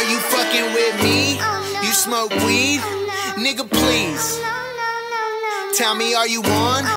Are you fucking with me? You smoke weed? Nigga, please tell me, are you on?